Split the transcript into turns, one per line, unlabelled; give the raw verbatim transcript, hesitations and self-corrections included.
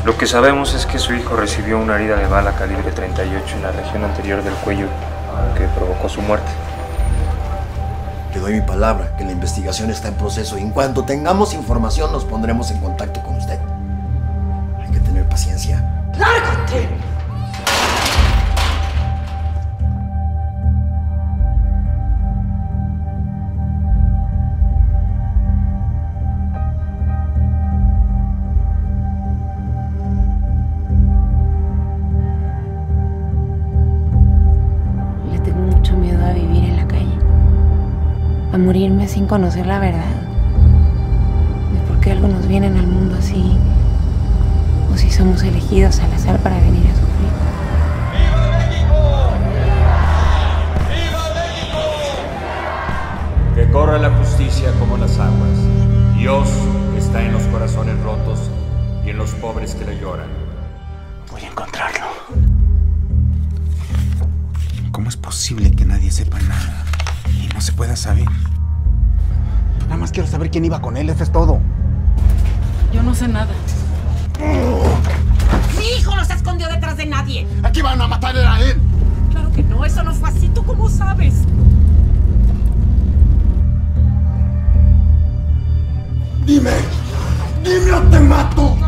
Lo que sabemos es que su hijo recibió una herida de bala calibre treinta y ocho en la región anterior del cuello que provocó su muerte.
Le doy mi palabra que la investigación está en proceso y en cuanto tengamos información nos pondremos en contacto con usted. Hay que tener paciencia.
¡Lárgate!
Le tengo mucho miedo a vivir en la calle, a morirme sin conocer la verdad de por qué algunos vienen al mundo así, o si somos elegidos al azar para venir a sufrir.
¡Viva México! ¡Viva México!
Que corra la justicia como las aguas. Dios está en los corazones rotos y en los pobres que le lloran.
Voy a encontrarlo. ¿Cómo es posible que nadie sepa nada y no se pueda saber? Nada más quiero saber quién iba con él, eso es todo.
Yo no sé nada.
¡Mi hijo no se escondió detrás de nadie!
Aquí van a matar a él.
Claro que no, eso no fue así. ¿Tú cómo sabes?
Dime, dime o te mato.